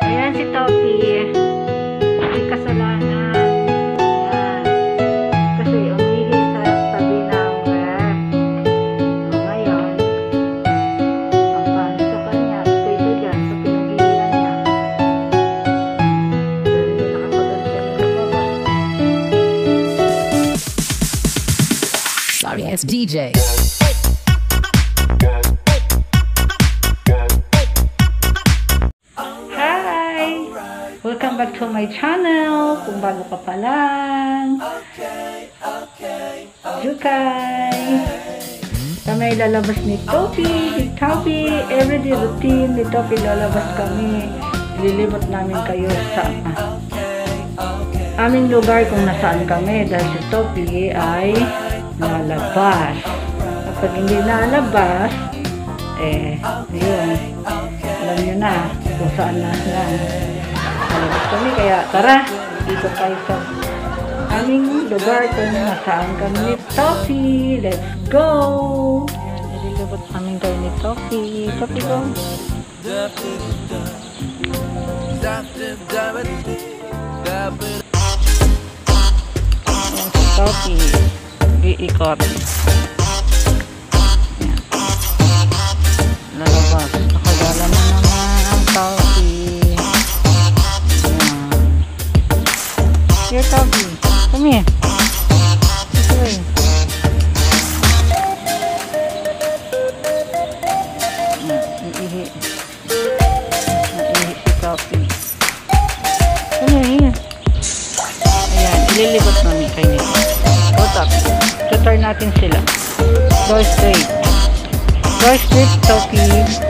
Ayan si Topi. May kasalanan. Ayan. Kasi umihi sa tabi ng ref. Ngayon, ang paano sa kanya, stay ka dyan sa pinagilan niya. Dahil hindi nakakulong siya ng baba. Sorry, it's DJ. Welcome back to my channel. Kung bago ka pa lang, Jukay. Kami lalabas ni Topi. Everyday routine ni Topi, lalabas kami. Lilibot namin kayo sa aming lugar kung nasaan kami. Dahil si Topi ay lalabas. Kapag hindi lalabas, yun. Alam nyo na kung saan na lang. Lalabas kami, kaya tara, dito tayo sa aming lugar kung nasaan kami ni Topi. Let's go! Ayan, nililibot namin kayo ni Topi. Topi, go! Ayan, si Topi. Iikot. Ayan. Lalabas. Nakagala na naman ang Topi. Here, Topi. Come here. This way. Naihi. Naihi si Topi. Come here. Ayan, ililibot namin kayo nito. Go, Topi. Tutor natin sila. Go straight. Go straight, Topi.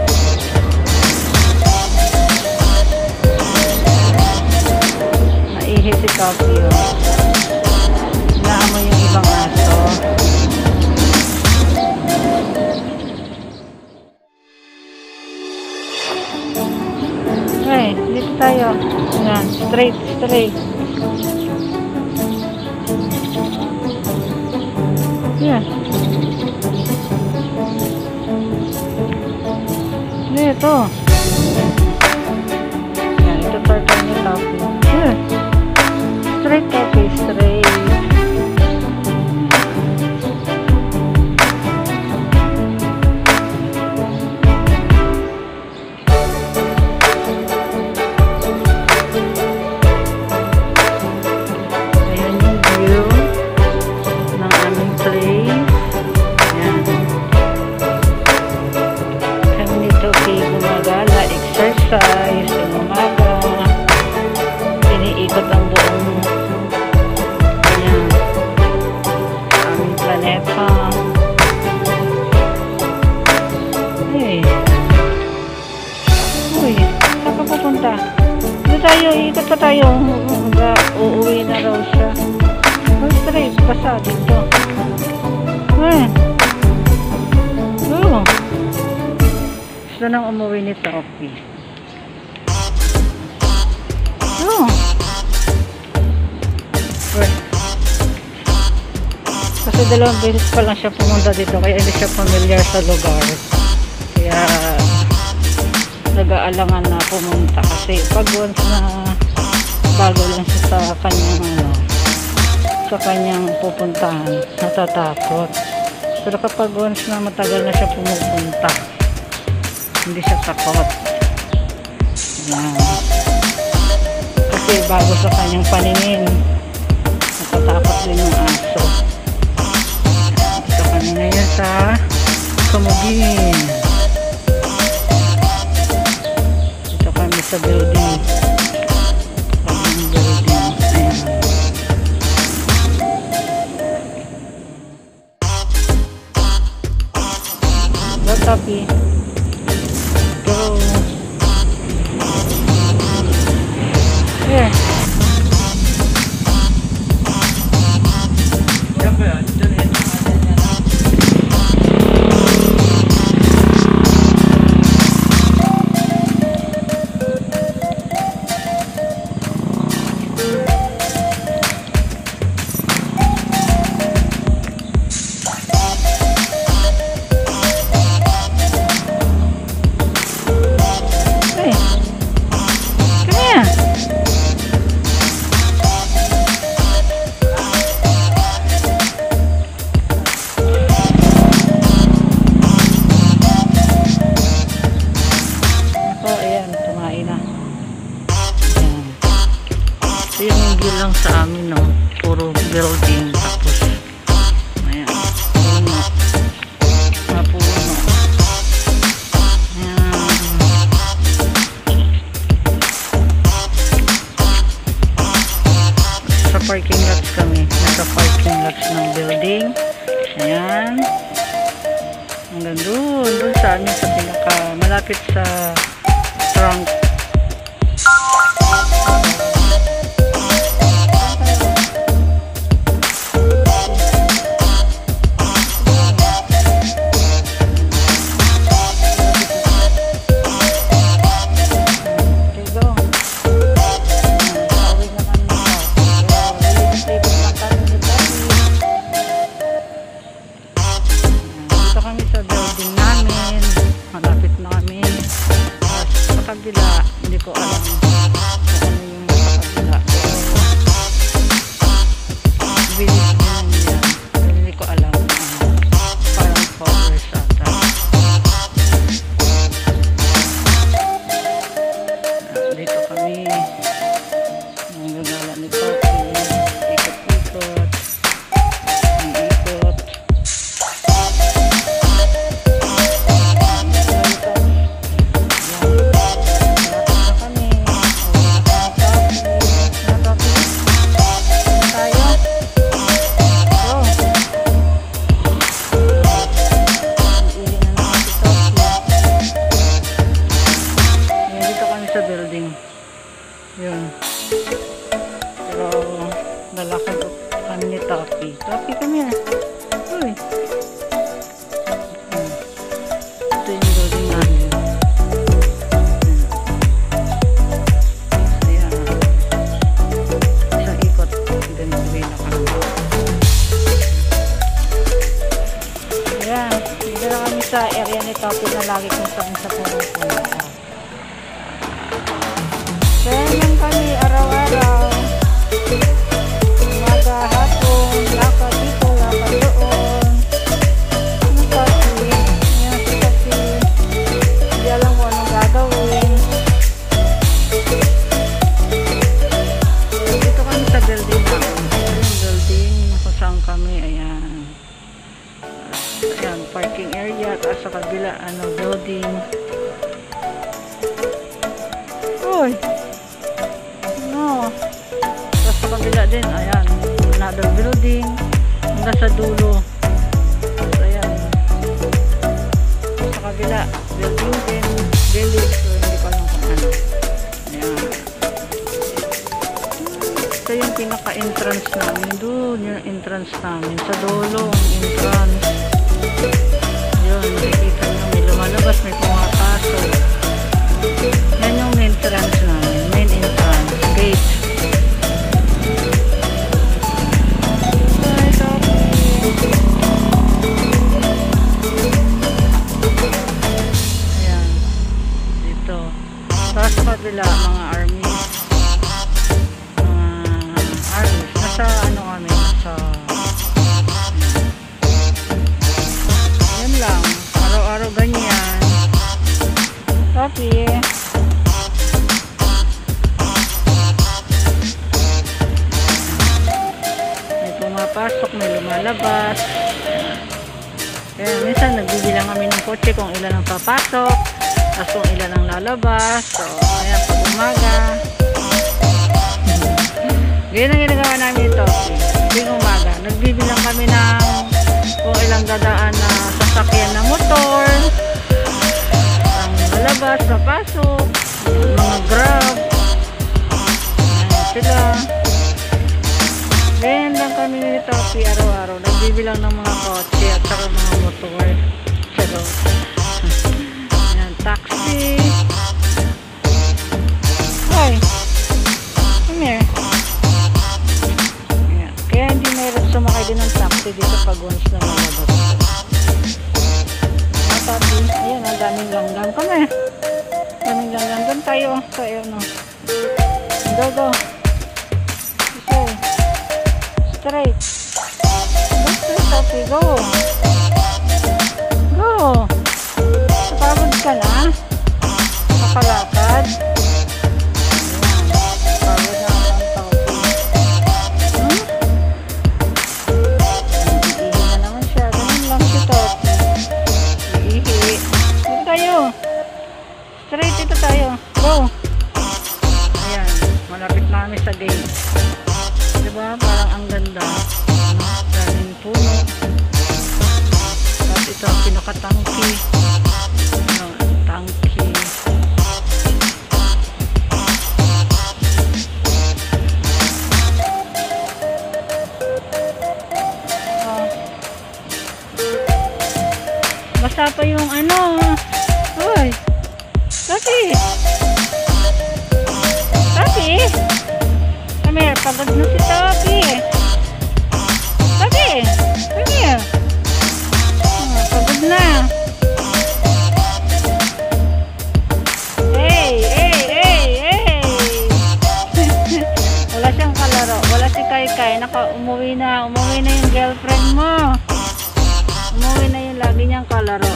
Naihi si Topi, oh. Naamoy yung ibang aso. Okay, dito tayo. Ayan, straight. Ayan. Dito. Ayan, ito turtle ni Topi. Ayan. Straight, Topi, straight. Ayan yung view ng aming place. Ayan. Kami ni Topi gumagala, exercise, umaga. Iniikot ang buong aming planeta. Hey. Uy, saan ka pupunta? Dito tayo, ikot pa tayo. Uuwi na raw siya. Go straight, basa dito. Ayan. Oh. Gusto nang umuwi ni Topi. Oh. Kasi dalawang beses pa lang siya pumunta dito, kaya hindi siya familiar sa lugar. Kaya nag-aalangan na pumunta kasi pag once na bago lang siya sa kanyang pupuntahan, natatakot. Pero kapag once na matagal na siya pumupunta, hindi siya takot. Yan. Kasi bago sa kanyang paningin, natatakot din yung aso. Ito kami ngayon sa Kamugin. Ito kami sa building. Kamugin building. Ayan. Go, Topi. Go. Here. bagyo lang sa amin, no? Puro building, tapos ayan, puno, mga puno. Ayan. Sa parking lots kami, nasa parking lots ng building. Ayan, hanggang doon sa amin, sa pinaka malapit sa trunk. Kabila, hindi ko alam kung ano yung kabila. Bilis din yan. Hindi ko alam. Parang powers ata. Dito kami. Ang gagala ni Poppy. Ikot-ikot. Ang ikot. Yun. Pero lalaki ko kami ni Toppy. Toppy, kami na. Uy. Ito yung building namin. Ayan. Isang ikot. Then uwi na kami. Ayan. Dito na kami sa area ni Toppy na lagi kung saan sa pumunta. Ganyan kami araw-araw. Umaga, hapon, lakad dito, lakad doon. Ano kasi? Ayan si kasi. Hindi alam mo anong gagawin. Dito kami sa building namin. Yung building kung saan kami. Ayan. Ayan, parking area. Tapos sa kabila, building. Uy! Tapos sa kabila din, ayan, another building hanggang sa dulo. Tapos ayan, sa kabila building din, village, so hindi ko alam kung ano. Ayan, ito yung pinaka entrance namin doon, yung entrance namin sa dulo, ang entrance. Yun, nakikita nyo, may lumalabas, may pumapasok. Yan yung entrance namin, main entrance gate. Ayan, dito. Tapos sa kabila, mga army. Nasa kami, nasa yan lang, araw-araw ganyan. Toppy. Pasok, may lumalabas. Kaya minsan nagbibilang kami ng kotse kung ilan ang papasok, tapos kung ilan ang lalabas. So, ayan, pag umaga. Ganyan ang ginagawa namin ito. Tuwing umaga, nagbibilang kami ng kung ilang dadaan na sasakyan na motor, ang lalabas, papasok, mga grab. Ayan sila. Ganyan lang kami ni Toppy araw-araw. Nagbibilang ng mga kotse at saka mga motor. Pero, ayan, taxi. Hoy! Come here. Ayan. Kaya hindi mayroon sumakay din ng taxi dito pag once na malabas. Mga Toppy, ayan, ang daming langgam. Come here. Daming langgam. Doon tayo. So, ayan, no. Go, go. Straight. Go straight, Toppy. Go. Go. Napagod ka na? Nakalakad? Ayan. Napagod na ang Toppy. Go! Ayan, malapit na kami sa gate. Diba? Parang ang ganda. Daming puno. Tapos ito ang pinakatangki. Tangki. Basta pa yung ano. Uy. Papi. Papi. Come here. Pagod na si Papi. Papi. Come here. Pagod na. Hey. Hey. Hey. Hey. Wala siyang kalaro. Wala si Kai. Umuwi na. Umuwi na yung girlfriend mo. Umuwi na yung lagi niyang kalaro.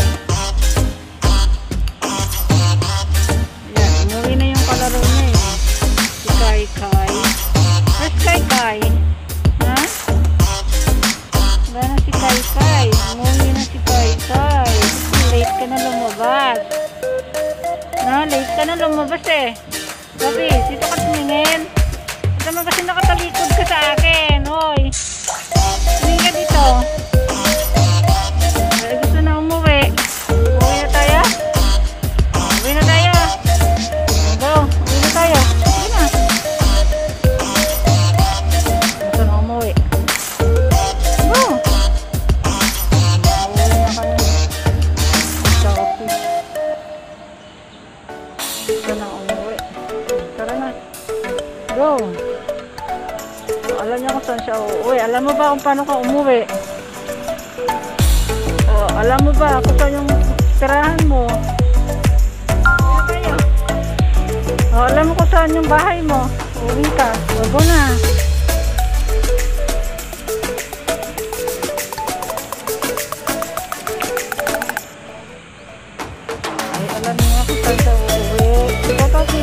Ayan, umuwi na yung kalaro niya eh. Si Kai. Where's Kai? Ha? Wala na si Kai. Umuwi na si Kai. Late ka na lumabas. Late ka na lumabas eh. Papi, dito ka tumingin. Ito naman kasi nakatalikod ka sa akin. Hoy. Tumingin ka dito. Gusto na umuwi. Uwi na tayo? Uwi na tayo. Go. Uwi na tayo. Uwi na. Gusto na umuwi. Go. Uwi na kami. Sa office. Gusto na umuwi. Tara na. Go. Alam niya kung saan siya uuwi. Alam mo ba kung paano ka umuwi? Alam mo ba kung saan yung tirahan mo? Alam mo kung saan yung bahay mo? Uwi ka. Go na. Ay, alam niya kung saan siya uuwi. Ito kasi.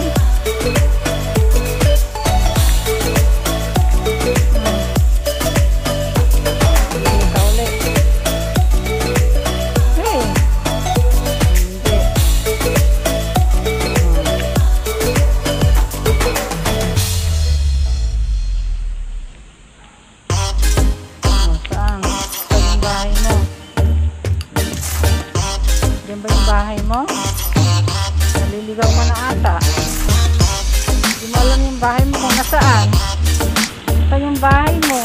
Diyan ba yung bahay mo? Naliligaw ka na ata. Hindi mo alam yung bahay mo kung nasaan. Saan yung bahay mo?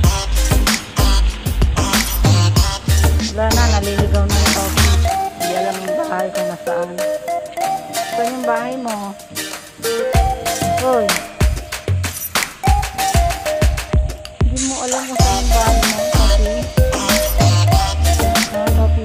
Wala na, naliligaw na yung office. Hindi alam yung bahay kung nasaan. Saan yung bahay mo? Hoy. Hindi mo alam kung saan yung bahay mo, Papi. Papi.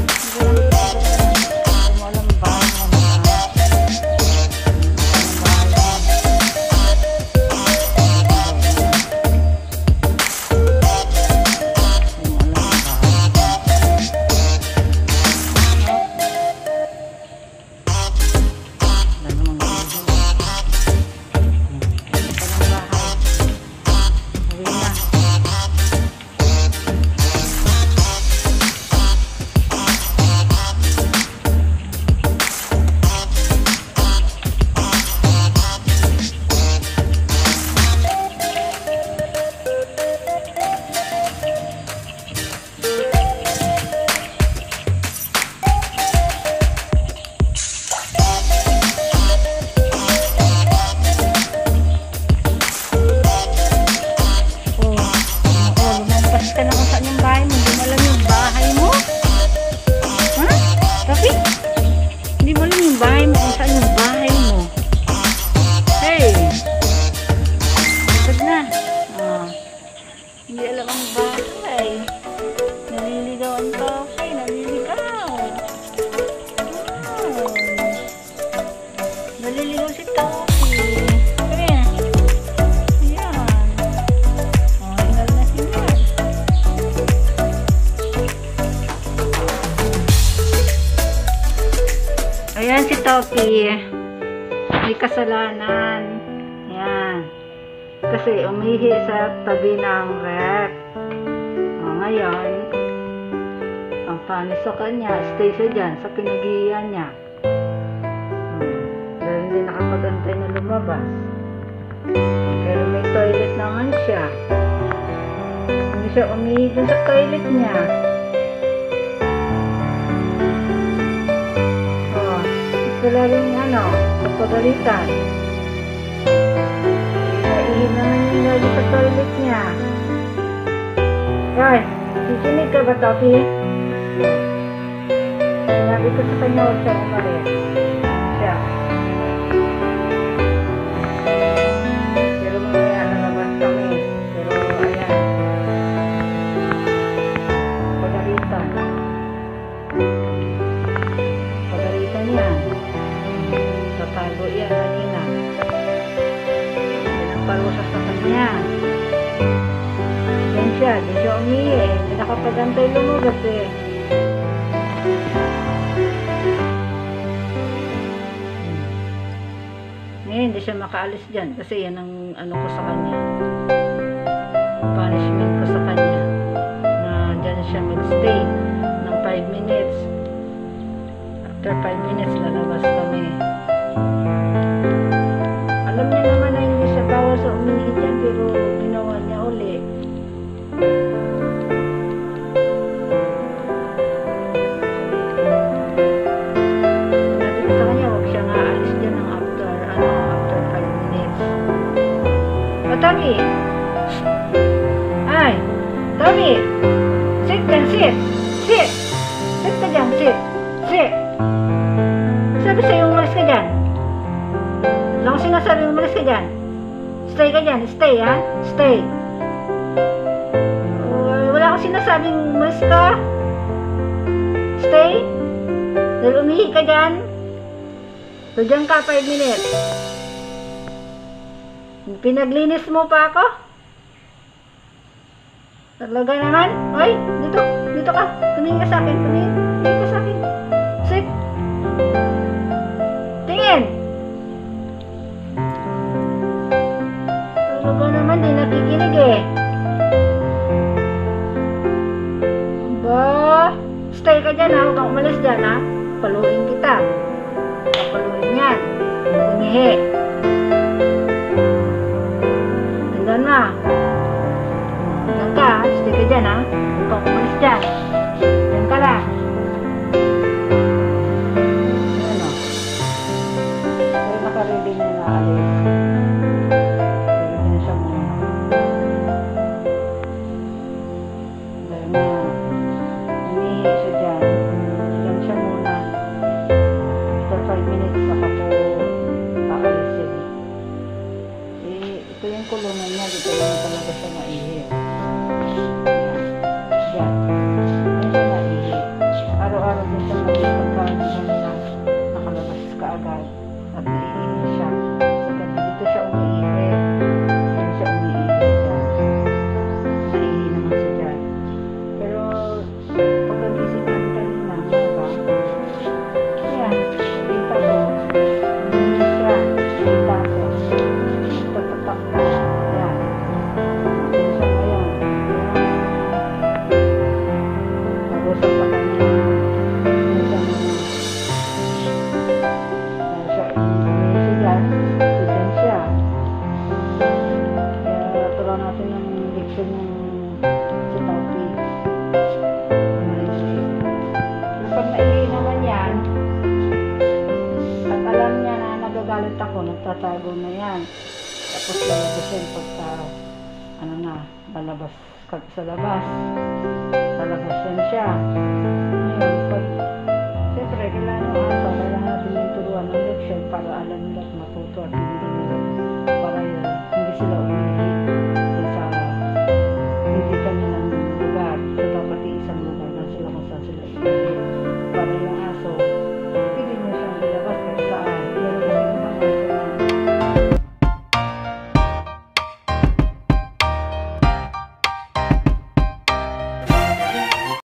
Hindi alam ang bahay. Naliligaw ang Toki. Naliligaw. Wow. Naliligaw si Toki. Kaya. Ayan. Oh, hingal na hingal. Ayan si Toki. May kasalanan. Ayan. Kasi umihi sa tabi ng rep. Ngayon, ang paano sa kanya, stay siya dyan sa pinag-iiyan niya. Dahil nakapagantay na lumabas. Pero may toilet naman siya. Hindi siya umihi dun sa toilet niya. Oh, ito laging pagpagalitan. Ihi naman yung lagi sa toilet niya. Ay, sisinig ka ba, Topi? Sinabi ko sa kanya, huwag siya umalis. Siya. Pero mamaya nalabas kami. Pero ayan. Pagalitan. Pagalitan yan. Tatago yan kanina. Yan ang parusa sa kanya. Yan siya. Di siya umihi eh. Hindi nakapagantay lumabas eh. Hindi siya makaalis dyan kasi yan ang ko sa kanya, punishment ko sa kanya, na dyan siya mag-stay ng 5 minutes. After 5 minutes lalabas kami. Alam niya naman na hindi siya bawal sa umihi dyan, pero ginawa niya uli. Sabi ko sa kanya, huwag siya nga alis dyan ng after 5 minutes. O, Tommy! Ay! Tommy! Sit dyan, sit! Sit! Sit ka dyan, sit! Sit! Sabi sa'yo, umalis ka dyan. Lang ko sinasabi, umalis ka dyan. Stay ka dyan, stay ha? Stay! Wala akong sinasabing umalis ka. Stay! Dahil umihi ka dyan. So, dyan ka 5 minutes. Pinaglinis mo pa ako? Talaga naman? Oy, dito ka. Tumingin ka sa akin. Tumingin ka sa akin. Sit. Tingin. Talaga naman, di nakikinig eh. Ba, stay ka dyan ha. Huwag kang umalis dyan ha. Paluin kita. Papaluin yan. Umihi. Tandaan na. Diyan ka. Stay ka dyan ha. Huwag kang umalis dyan. Diyan ka lang. Ayan o. Pero nakaready na naalis. Pero dyan siya muna. Dahil na umihi siya dyan. Dyan siya muna. After 5 minutes saka po aalisin. Ito yung kulungan niya. Dito lang talaga siya maihi. Yan. Yan siya maihi. Araw-araw din siya maihi pagkain na nakalabas ka agad. At naihi siya. Sa gabi dito siya umiihi. Dito siya umiihi dyan. Naihi naman siya dyan. Pero pagkagising namin kanina, diba? Yan. Kita ko. Umiihi siya. Kita ko. Tatak na. Yan. Yan siya ngayon. Nag-usap pa kanya. Yan siya muna. Yan siya. Umiihi dyan. Dyan siya. Kaya turuan natin ng leksyon ng si Topi. Pag naihi naman yan, at alam niya na nagagalit ako, nagtatago na yan. Tapos lalabasin pagka, lalabas sa labas. Lalabas yan siya. Ngayon, siyempre, kailangan natin yung turuan ng leksyon para alam nila at matuto at hindi